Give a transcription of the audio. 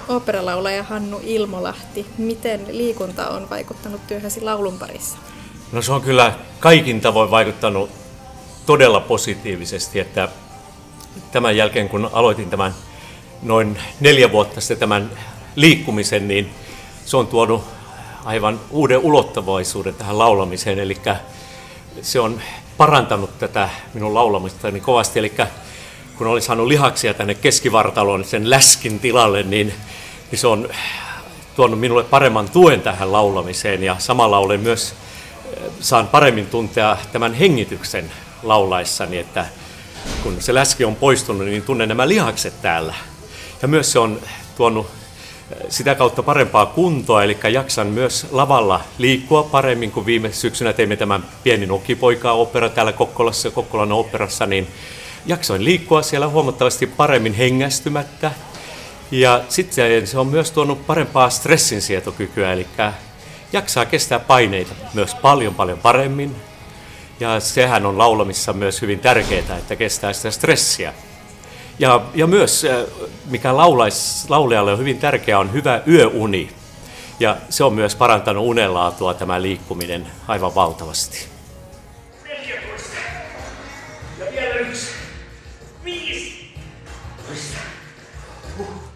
Oopperalaulaja Hannu Ilmolahti, miten liikunta on vaikuttanut työhösi laulun parissa? No se on kyllä kaikin tavoin vaikuttanut todella positiivisesti, että tämän jälkeen kun aloitin tämän noin 4 vuotta sitten tämän liikkumisen, niin se on tuonut aivan uuden ulottavaisuuden tähän laulamiseen, eli se on parantanut tätä minun laulamistani kovasti, eli kun olin saanut lihaksia tänne keskivartaloon sen läskin tilalle, niin se on tuonut minulle paremman tuen tähän laulamiseen ja samalla olen myös saan paremmin tuntea tämän hengityksen laulaessani, että kun se läski on poistunut, niin tunnen nämä lihakset täällä. Ja myös se on tuonut sitä kautta parempaa kuntoa, eli jaksan myös lavalla liikkua paremmin, kuin viime syksynä teimme tämän Pieni Nokipoika-opera täällä Kokkolan oopperassa, niin jaksoin liikkua siellä huomattavasti paremmin hengästymättä. Ja sitten se on myös tuonut parempaa stressinsietokykyä, eli jaksaa kestää paineita myös paljon paremmin. Ja sehän on laulamissa myös hyvin tärkeää, että kestää sitä stressiä. Ja myös, mikä laulajalle on hyvin tärkeää, on hyvä yöuni. Ja se on myös parantanut unenlaatua tämä liikkuminen aivan valtavasti. 14. Ja vielä 1. 15.